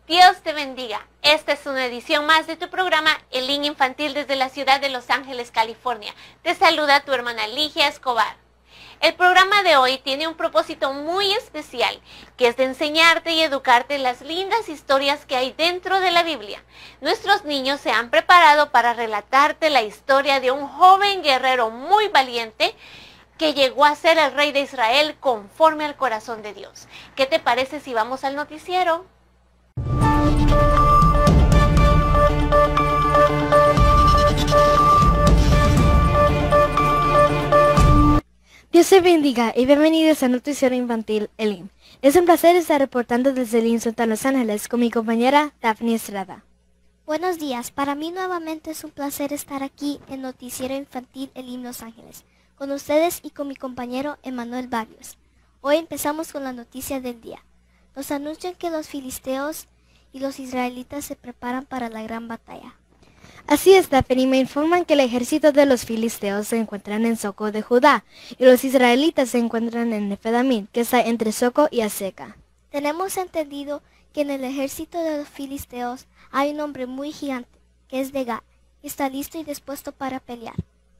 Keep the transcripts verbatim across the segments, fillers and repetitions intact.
Dios te bendiga. Esta es una edición más de tu programa El Link Infantil desde la ciudad de Los Ángeles, California. Te saluda tu hermana Ligia Escobar. El programa de hoy tiene un propósito muy especial, que es de enseñarte y educarte las lindas historias que hay dentro de la Biblia. Nuestros niños se han preparado para relatarte la historia de un joven guerrero muy valiente que llegó a ser el rey de Israel conforme al corazón de Dios. ¿Qué te parece si vamos al noticiero? Dios te bendiga y bienvenidos al Noticiero Infantil Elim. Es un placer estar reportando desde el Sultán Los Ángeles con mi compañera Daphne Estrada. Buenos días, para mí nuevamente es un placer estar aquí en Noticiero Infantil Elim Los Ángeles, con ustedes y con mi compañero Emanuel Barrios. Hoy empezamos con la noticia del día. Nos anuncian que los filisteos y los israelitas se preparan para la gran batalla. Así es, Daphne, me informan que el ejército de los filisteos se encuentran en Soco de Judá y los israelitas se encuentran en Nefedamín, que está entre Soco y Azeca. Tenemos entendido que en el ejército de los filisteos hay un hombre muy gigante, que es de Gat, y está listo y dispuesto para pelear.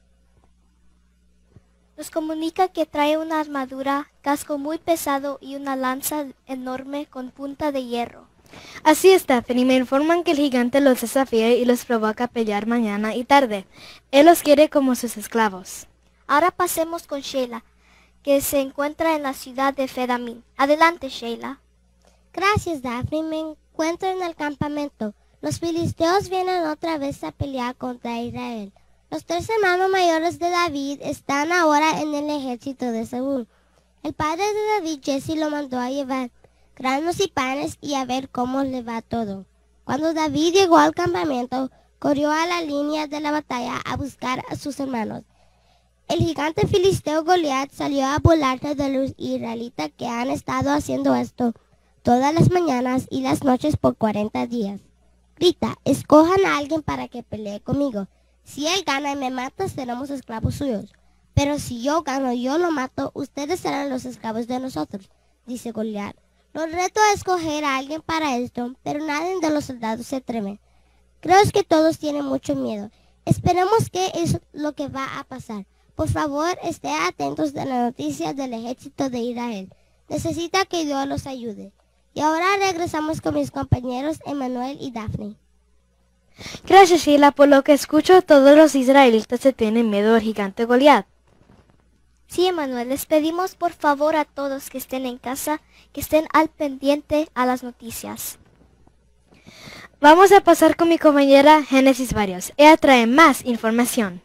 Nos comunica que trae una armadura, casco muy pesado y una lanza enorme con punta de hierro. Así es, Daphne, me informan que el gigante los desafía y los provoca a pelear mañana y tarde. Él los quiere como sus esclavos. Ahora pasemos con Sheila, que se encuentra en la ciudad de Fedamín. Adelante, Sheila. Gracias, Daphne. Me encuentro en el campamento. Los filisteos vienen otra vez a pelear contra Israel. Los tres hermanos mayores de David están ahora en el ejército de Saúl. El padre de David, Jesse, lo mandó a llevar granos y panes y a ver cómo le va todo. Cuando David llegó al campamento, corrió a la línea de la batalla a buscar a sus hermanos. El gigante filisteo Goliat salió a burlarse de los israelitas que han estado haciendo esto todas las mañanas y las noches por cuarenta días. Grita, escojan a alguien para que pelee conmigo. Si él gana y me mata, seremos esclavos suyos. Pero si yo gano y yo lo mato, ustedes serán los esclavos de nosotros, dice Goliat. Los reto a escoger a alguien para esto, pero nadie de los soldados se atreve. Creo que todos tienen mucho miedo. Esperemos que es lo que va a pasar. Por favor, estén atentos de las noticias del ejército de Israel. Necesita que Dios los ayude. Y ahora regresamos con mis compañeros Emanuel y Daphne. Gracias, Sheila, por lo que escucho, todos los israelitas se tienen miedo al gigante Goliat. Sí, Emanuel, les pedimos por favor a todos que estén en casa, que estén al pendiente a las noticias. Vamos a pasar con mi compañera Génesis Barrios. Ella trae más información.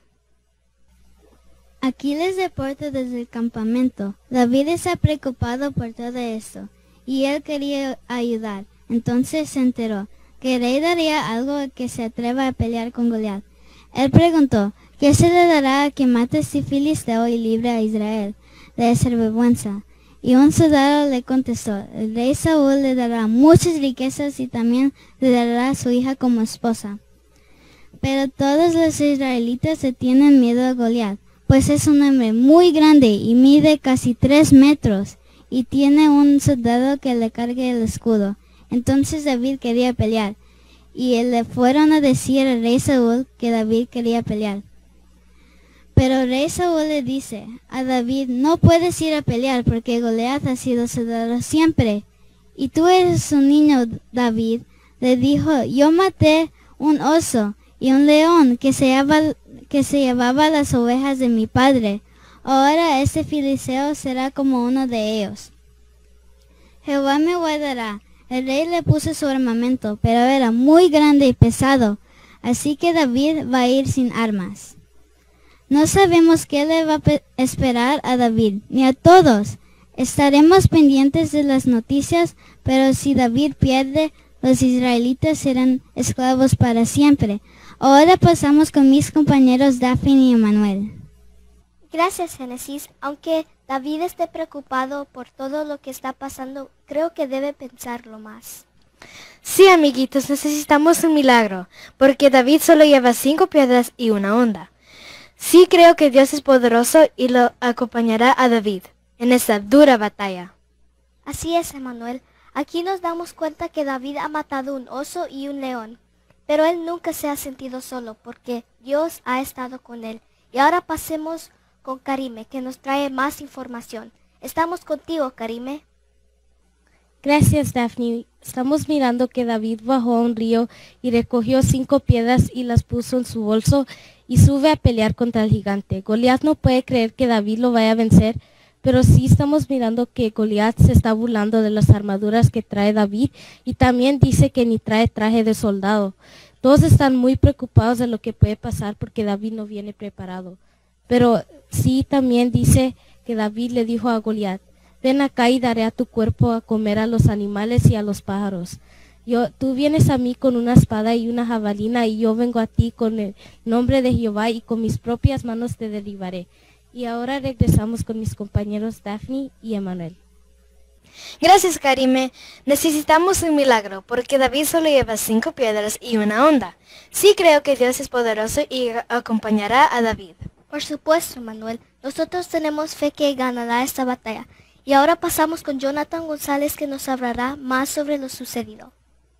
Aquí les reporto desde el campamento. David está preocupado por todo esto, y él quería ayudar. Entonces se enteró que el rey daría algo que se atreva a pelear con Goliat. Él preguntó, ¿qué se le dará a quien mate a este filisteo y libre a Israel de esa vergüenza? Y un soldado le contestó, el rey Saúl le dará muchas riquezas y también le dará a su hija como esposa. Pero todos los israelitas se tienen miedo a Goliat, pues es un hombre muy grande y mide casi tres metros, y tiene un soldado que le cargue el escudo. Entonces David quería pelear, y le fueron a decir al rey Saúl que David quería pelear. Pero el rey Saúl le dice a David, no puedes ir a pelear porque Goliat ha sido soldado siempre. Y tú eres un niño, David. Le dijo, yo maté un oso y un león que se llevaba, que se llevaba las ovejas de mi padre. Ahora este filisteo será como uno de ellos. Jehová me guardará. El rey le puso su armamento, pero era muy grande y pesado, así que David va a ir sin armas. No sabemos qué le va a esperar a David, ni a todos. Estaremos pendientes de las noticias, pero si David pierde, los israelitas serán esclavos para siempre. Ahora pasamos con mis compañeros Daphne y Emanuel. Gracias, Génesis. Aunque David esté preocupado por todo lo que está pasando, creo que debe pensarlo más. Sí, amiguitos, necesitamos un milagro, porque David solo lleva cinco piedras y una onda. Sí creo que Dios es poderoso y lo acompañará a David en esta dura batalla. Así es, Emanuel. Aquí nos damos cuenta que David ha matado un oso y un león, pero él nunca se ha sentido solo porque Dios ha estado con él. Y ahora pasemos con Karime, que nos trae más información. Estamos contigo, Karime. Gracias, Daphne. Estamos mirando que David bajó a un río y recogió cinco piedras y las puso en su bolso y sube a pelear contra el gigante. Goliat no puede creer que David lo vaya a vencer, pero sí estamos mirando que Goliat se está burlando de las armaduras que trae David y también dice que ni trae traje de soldado. Todos están muy preocupados de lo que puede pasar porque David no viene preparado. Pero sí también dice que David le dijo a Goliat: ven acá y daré a tu cuerpo a comer a los animales y a los pájaros. Yo, tú vienes a mí con una espada y una jabalina, y yo vengo a ti con el nombre de Jehová, y con mis propias manos te derribaré. Y ahora regresamos con mis compañeros Daphne y Emmanuel. Gracias, Karime. Necesitamos un milagro, porque David solo lleva cinco piedras y una onda. Sí creo que Dios es poderoso y acompañará a David. Por supuesto, Manuel. Nosotros tenemos fe que ganará esta batalla. Y ahora pasamos con Jonathan González, que nos hablará más sobre lo sucedido.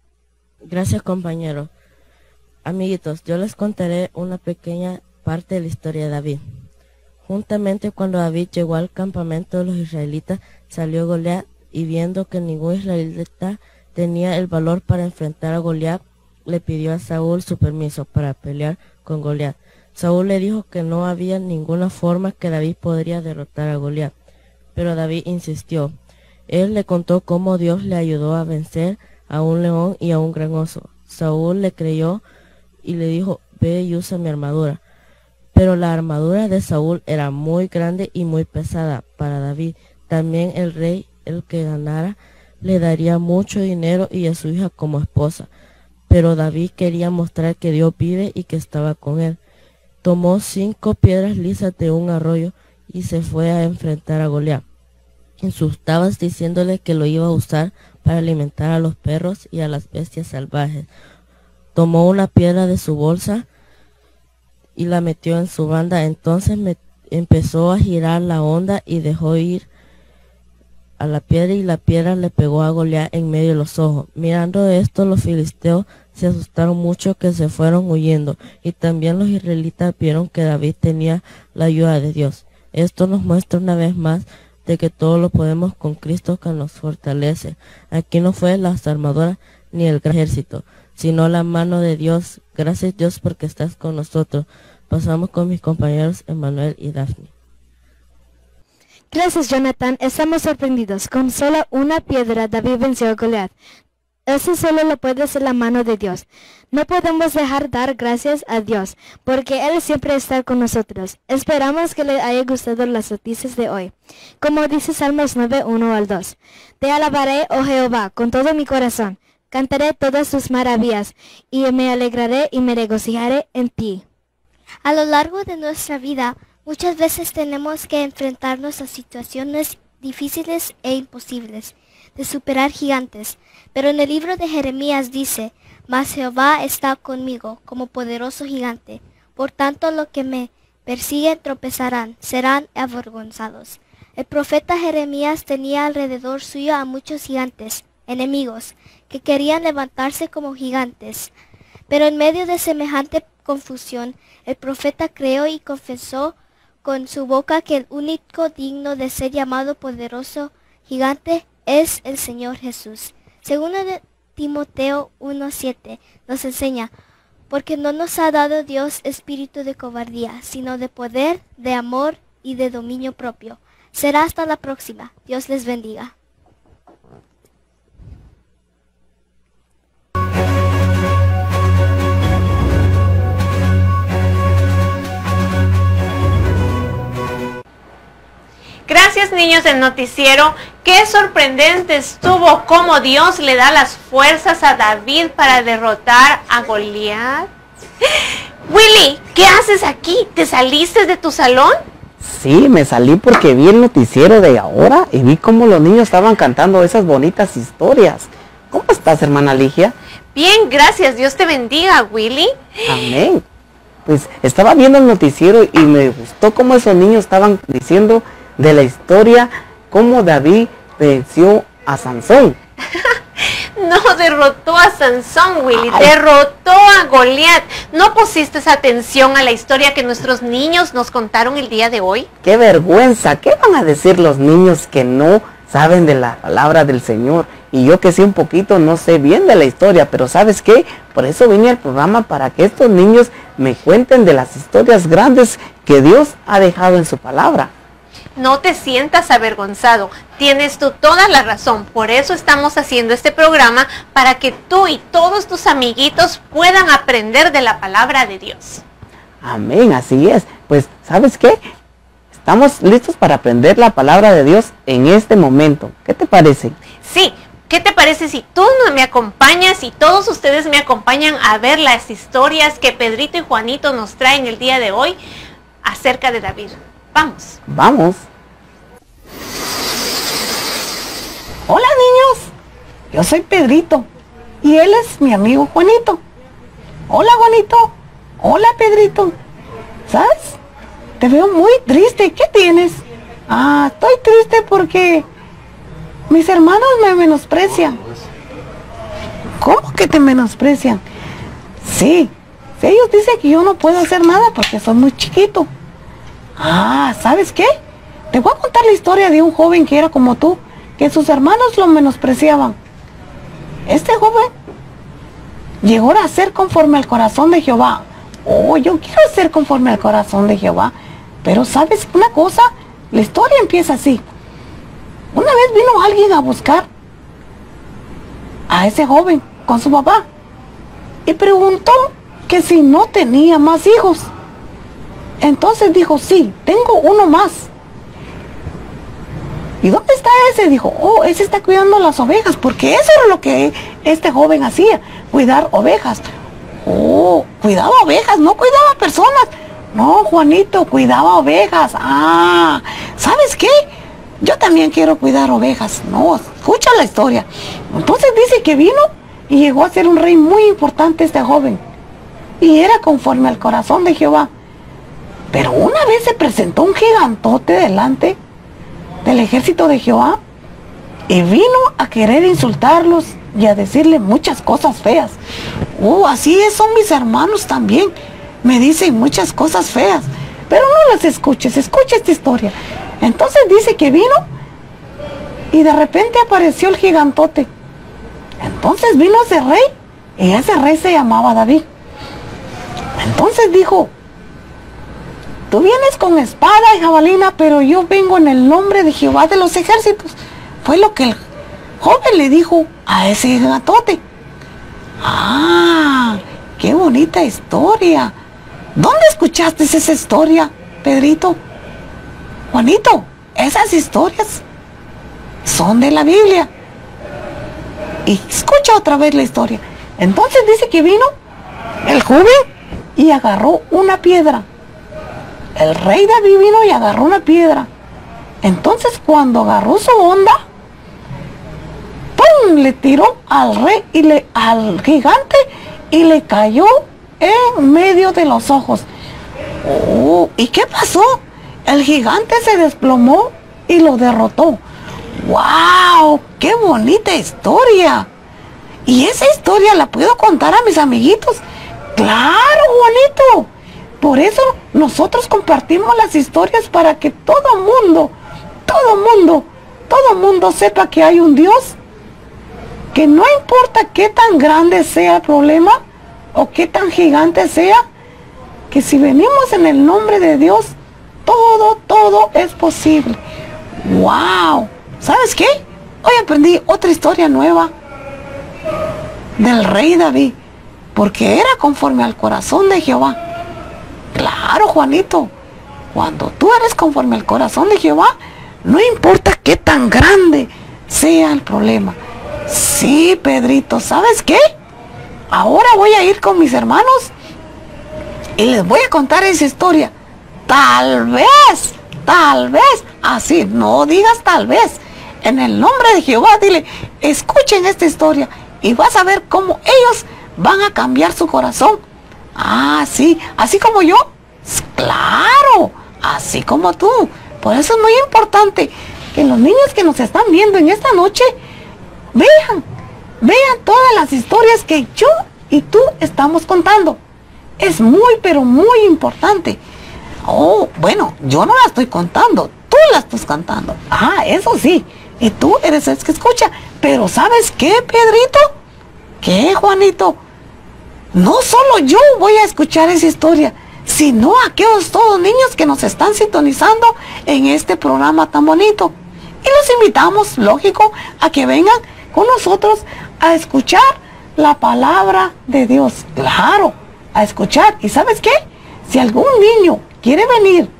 Gracias, compañero. Amiguitos, yo les contaré una pequeña parte de la historia de David. Juntamente cuando David llegó al campamento de los israelitas, salió Goliat, y viendo que ningún israelita tenía el valor para enfrentar a Goliat, le pidió a Saúl su permiso para pelear con Goliat. Saúl le dijo que no había ninguna forma que David podría derrotar a Goliat. Pero David insistió. Él le contó cómo Dios le ayudó a vencer a un león y a un gran oso. Saúl le creyó y le dijo: ve y usa mi armadura. Pero la armadura de Saúl era muy grande y muy pesada para David. También el rey, el que ganara, le daría mucho dinero y a su hija como esposa. Pero David quería mostrar que Dios vive y que estaba con él. Tomó cinco piedras lisas de un arroyo y se fue a enfrentar a Goliat. Insultaba diciéndole que lo iba a usar para alimentar a los perros y a las bestias salvajes. Tomó una piedra de su bolsa y la metió en su banda. Entonces me empezó a girar la onda y dejó ir a la piedra, y la piedra le pegó a Goliat en medio de los ojos. Mirando esto, los filisteos se asustaron mucho, que se fueron huyendo, y también los israelitas vieron que David tenía la ayuda de Dios. Esto nos muestra una vez más de que todo lo podemos con Cristo, que nos fortalece. Aquí no fue las armaduras ni el gran ejército, sino la mano de Dios. Gracias, Dios, porque estás con nosotros. Pasamos con mis compañeros Emmanuel y Daphne. Gracias, Jonathan. Estamos sorprendidos. Con solo una piedra, David venció a Goliat. Eso solo lo puede hacer la mano de Dios. No podemos dejar dar gracias a Dios, porque Él siempre está con nosotros. Esperamos que les haya gustado las noticias de hoy. Como dice Salmos nueve, uno al dos. Te alabaré, oh Jehová, con todo mi corazón. Cantaré todas tus maravillas, y me alegraré y me regocijaré en ti. A lo largo de nuestra vida, muchas veces tenemos que enfrentarnos a situaciones difíciles e imposibles, de superar gigantes. Pero en el libro de Jeremías dice: mas Jehová está conmigo como poderoso gigante. Por tanto, los que me persiguen tropezarán, serán avergonzados. El profeta Jeremías tenía alrededor suyo a muchos gigantes, enemigos, que querían levantarse como gigantes. Pero en medio de semejante confusión, el profeta creyó y confesó con su boca que el único digno de ser llamado poderoso gigante es el Señor Jesús. Según de Timoteo uno siete nos enseña: porque no nos ha dado Dios espíritu de cobardía, sino de poder, de amor y de dominio propio. Será hasta la próxima. Dios les bendiga. Gracias, niños del noticiero. Qué sorprendente estuvo cómo Dios le da las fuerzas a David para derrotar a Goliat. Willy, ¿qué haces aquí? ¿Te saliste de tu salón? Sí, me salí porque vi el noticiero de ahora y vi cómo los niños estaban cantando esas bonitas historias. ¿Cómo estás, hermana Ligia? Bien, gracias. Dios te bendiga, Willy. Amén. Pues estaba viendo el noticiero y me gustó cómo esos niños estaban diciendo de la historia, cómo David venció a Sansón. No derrotó a Sansón, Willy, Ay. derrotó a Goliat. ¿No pusiste atención a la historia que nuestros niños nos contaron el día de hoy? ¡Qué vergüenza! ¿Qué van a decir los niños que no saben de la palabra del Señor? Y yo que sé un poquito, no sé bien de la historia, pero ¿sabes qué? Por eso vine al programa, para que estos niños me cuenten de las historias grandes que Dios ha dejado en su palabra. No te sientas avergonzado, tienes tú toda la razón, por eso estamos haciendo este programa, para que tú y todos tus amiguitos puedan aprender de la palabra de Dios. Amén, así es. Pues, ¿sabes qué? Estamos listos para aprender la palabra de Dios en este momento. ¿Qué te parece? Sí, ¿qué te parece si tú me acompañas y todos ustedes me acompañan a ver las historias que Pedrito y Juanito nos traen el día de hoy acerca de David? Vamos. Vamos. Hola niños, yo soy Pedrito y él es mi amigo Juanito. Hola Juanito, hola Pedrito. ¿Sabes? Te veo muy triste, ¿qué tienes? Ah, estoy triste porque mis hermanos me menosprecian. ¿Cómo que te menosprecian? Sí, ellos dicen que yo no puedo hacer nada porque soy muy chiquito. Ah, ¿sabes qué? Te voy a contar la historia de un joven que era como tú, que sus hermanos lo menospreciaban. Este joven llegó a ser conforme al corazón de Jehová. Oh, yo quiero ser conforme al corazón de Jehová. Pero ¿sabes una cosa? La historia empieza así. Una vez vino alguien a buscar a ese joven con su papá y preguntó que si no tenía más hijos. Entonces dijo, sí, tengo uno más. ¿Y dónde está ese? Dijo, oh, ese está cuidando las ovejas, porque eso era lo que este joven hacía, cuidar ovejas. Oh, cuidaba ovejas, no cuidaba personas. No, Juanito, cuidaba ovejas. Ah, ¿sabes qué? Yo también quiero cuidar ovejas. No, escucha la historia. Entonces dice que vino y llegó a ser un rey muy importante este joven. Y era conforme al corazón de Jehová. Pero una vez se presentó un gigantote delante del ejército de Jehová y vino a querer insultarlos y a decirle muchas cosas feas. Oh, así es, son mis hermanos también. Me dicen muchas cosas feas, pero no las escuches, escucha esta historia. Entonces dice que vino y de repente apareció el gigantote. Entonces vino ese rey y ese rey se llamaba David. Entonces dijo, tú vienes con espada y jabalina, pero yo vengo en el nombre de Jehová de los ejércitos. Fue lo que el joven le dijo a ese gigantote. Ah, qué bonita historia. ¿Dónde escuchaste esa historia, Pedrito? Juanito, esas historias son de la Biblia. Y escucha otra vez la historia. Entonces dice que vino el joven y agarró una piedra. El rey David vino y agarró una piedra. Entonces cuando agarró su onda, ¡pum!, le tiró al rey y le, al gigante y le cayó en medio de los ojos. Oh, ¿y qué pasó? El gigante se desplomó y lo derrotó. ¡Wow! ¡Qué bonita historia! ¿Y esa historia la puedo contar a mis amiguitos? ¡Claro, Juanito! Por eso nosotros compartimos las historias, para que todo mundo, todo mundo, todo mundo sepa que hay un Dios, que no importa qué tan grande sea el problema o qué tan gigante sea, que si venimos en el nombre de Dios, todo, todo es posible. ¡Wow! ¿Sabes qué? Hoy aprendí otra historia nueva del rey David, porque era conforme al corazón de Jehová. Claro, Juanito, cuando tú eres conforme al corazón de Jehová, no importa qué tan grande sea el problema. Sí, Pedrito, ¿sabes qué? Ahora voy a ir con mis hermanos y les voy a contar esa historia. Tal vez, tal vez, así, no digas tal vez. En el nombre de Jehová, dile, escuchen esta historia y vas a ver cómo ellos van a cambiar su corazón. Ah, sí, así como yo. Claro, así como tú. Por eso es muy importante que los niños que nos están viendo en esta noche vean, vean todas las historias que yo y tú estamos contando. Es muy, pero muy importante. Oh, bueno, yo no la estoy contando, tú la estás cantando. Ah, eso sí, y tú eres el que escucha. Pero ¿sabes qué, Pedrito? ¿Qué, Juanito? No solo yo voy a escuchar esa historia, sino aquellos todos niños que nos están sintonizando en este programa tan bonito. Y los invitamos, lógico, a que vengan con nosotros a escuchar la palabra de Dios. Claro, a escuchar. ¿Y sabes qué? Si algún niño quiere venir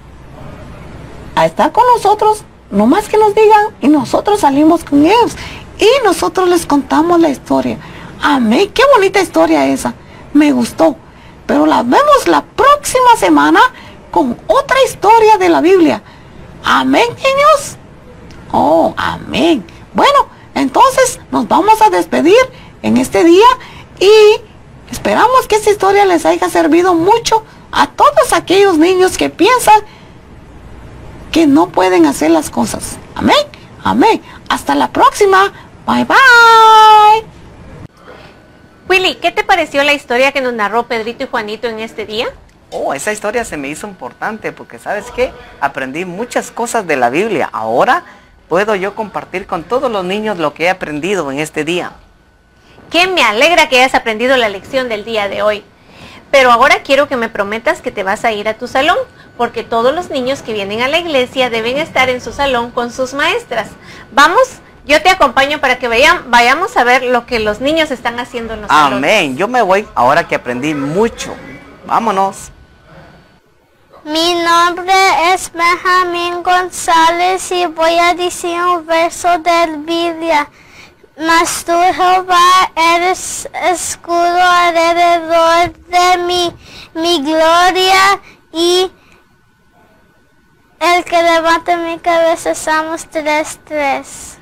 a estar con nosotros, nomás que nos digan y nosotros salimos con ellos y nosotros les contamos la historia. Amén, qué bonita historia esa, me gustó. Pero la vemos la próxima semana con otra historia de la Biblia. Amén, niños. Oh, amén. Bueno, entonces nos vamos a despedir en este día y esperamos que esta historia les haya servido mucho a todos aquellos niños que piensan que no pueden hacer las cosas. Amén, amén. Hasta la próxima. Bye, bye. Willy, ¿qué te pareció la historia que nos narró Pedrito y Juanito en este día? Oh, esa historia se me hizo importante porque, ¿sabes qué? Aprendí muchas cosas de la Biblia. Ahora puedo yo compartir con todos los niños lo que he aprendido en este día. Que me alegra que hayas aprendido la lección del día de hoy. Pero ahora quiero que me prometas que te vas a ir a tu salón, porque todos los niños que vienen a la iglesia deben estar en su salón con sus maestras. Vamos, yo te acompaño para que vayan, vayamos a ver lo que los niños están haciendo en los salones. Amén, yo me voy ahora que aprendí mucho. Vámonos. Mi nombre es Benjamín González y voy a decir un verso de la Biblia. Mas tú, Jehová, eres escudo alrededor de mí, mi gloria y el que levanta mi cabeza. Salmos tres tres.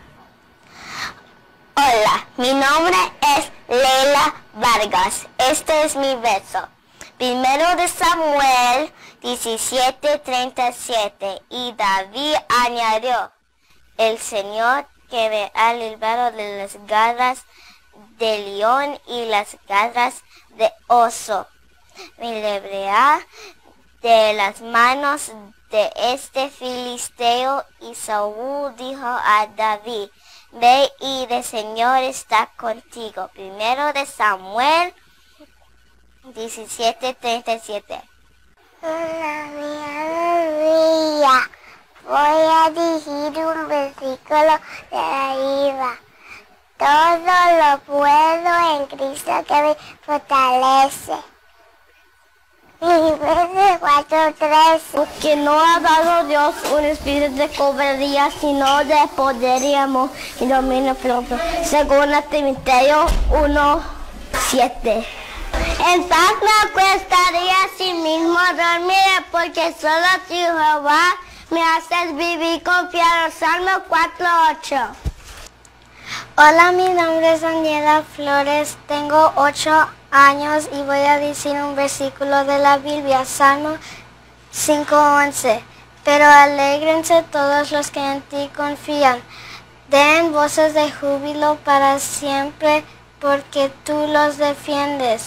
Hola, mi nombre es Leila Vargas. Este es mi verso. Primero de Samuel diecisiete treinta y siete. Y David añadió, el Señor que me ha librado de las garras de león y las garras de oso, me librará de las manos de este filisteo. Y Saúl dijo a David, ve y el Señor está contigo. Primero de Samuel diecisiete treinta y siete. Hola, mi aleluya. Voy a decir un versículo de la Biblia. Todo lo puedo en Cristo que me fortalece. Filipenses cuatro trece. Que no ha dado Dios un espíritu de cobardía, sino de poder y amor y dominio propio. Según Timoteo uno siete. En paz me acostaría así mismo dormiré, porque solo tú, Jehová, me haces vivir confiado. Salmo cuatro ocho. Hola, mi nombre es Daniela Flores, tengo ocho años y voy a decir un versículo de la Biblia, Salmo cinco once. Pero alégrense todos los que en ti confían, den voces de júbilo para siempre, porque tú los defiendes.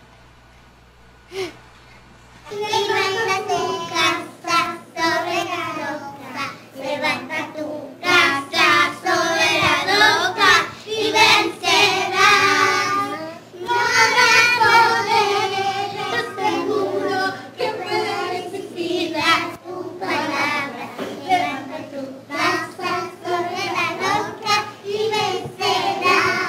Levanta tu casa sobre la roca, levanta tu casa sobre la roca y vencerás. No habrá poder seguro que pueda resistir a tu palabra. Levanta tu casa sobre la roca y vencerás.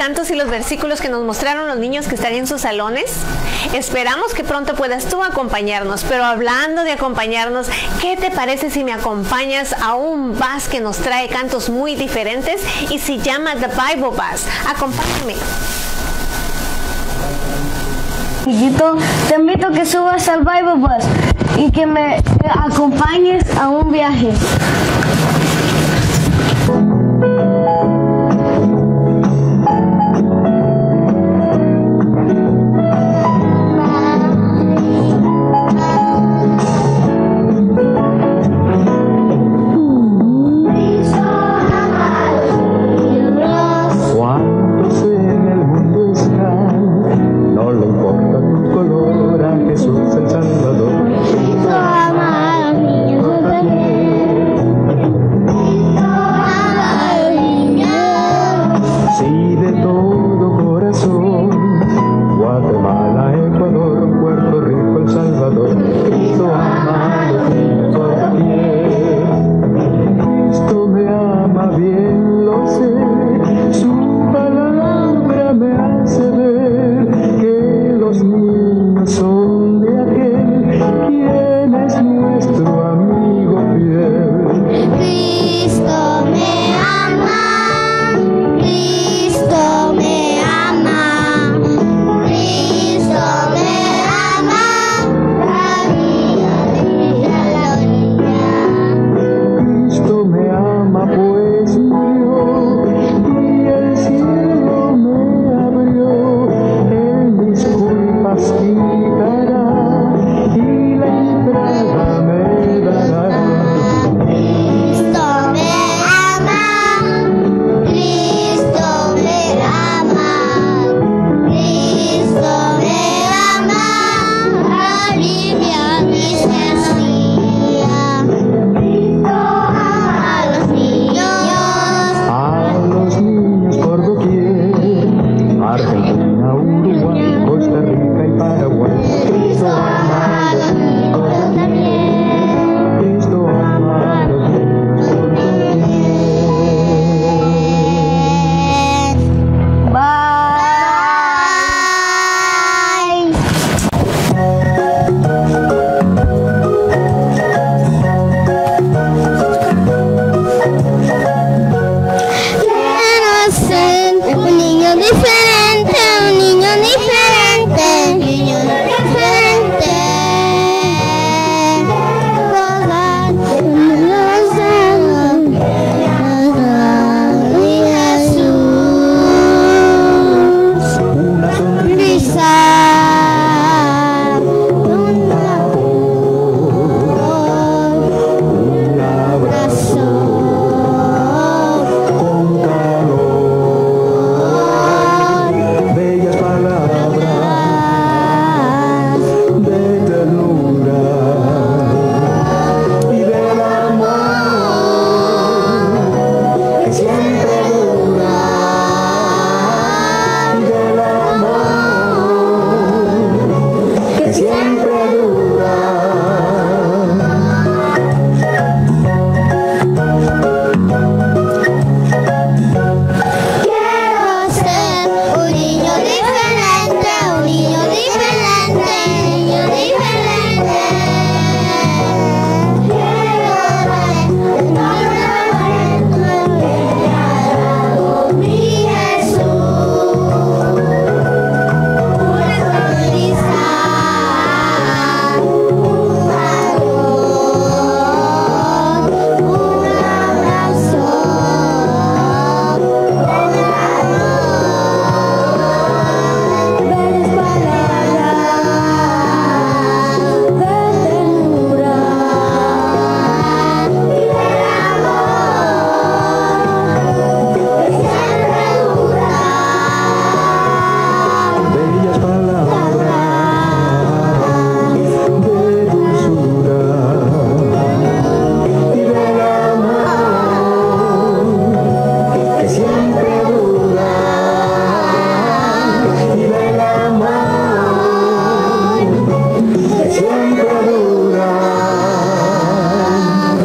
cantos y los versículos que nos mostraron los niños que están en sus salones? Esperamos que pronto puedas tú acompañarnos, pero hablando de acompañarnos, ¿qué te parece si me acompañas a un bus que nos trae cantos muy diferentes y se llama The Bible Bus? Acompáñame. Amiguito, te invito a que subas al Bible Bus y que me acompañes a un viaje.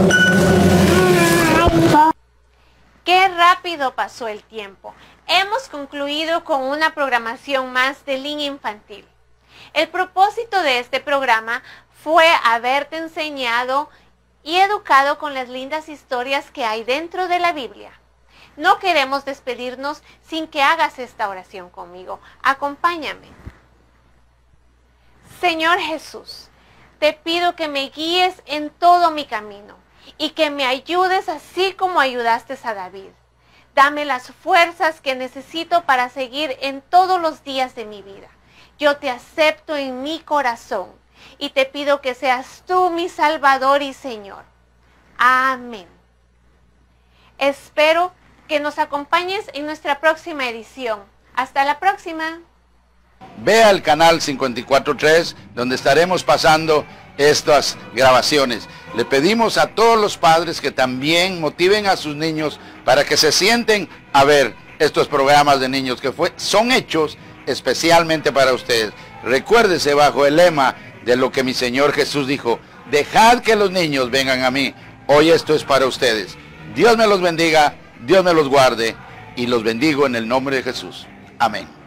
Pasó el tiempo. Hemos concluido con una programación más de línea infantil. El propósito de este programa fue haberte enseñado y educado con las lindas historias que hay dentro de la Biblia. No queremos despedirnos sin que hagas esta oración conmigo. Acompáñame. Señor Jesús, te pido que me guíes en todo mi camino y que me ayudes así como ayudaste a David. Dame las fuerzas que necesito para seguir en todos los días de mi vida. Yo te acepto en mi corazón y te pido que seas tú mi Salvador y Señor. Amén. Espero que nos acompañes en nuestra próxima edición. Hasta la próxima. Ve al canal cincuenta y cuatro tres, donde estaremos pasando estas grabaciones. Le pedimos a todos los padres que también motiven a sus niños para que se sienten a ver estos programas de niños que fue, son hechos especialmente para ustedes. Recuérdese bajo el lema de lo que mi Señor Jesús dijo: dejad que los niños vengan a mí. Hoy esto es para ustedes. Dios me los bendiga, Dios me los guarde y los bendigo en el nombre de Jesús. Amén.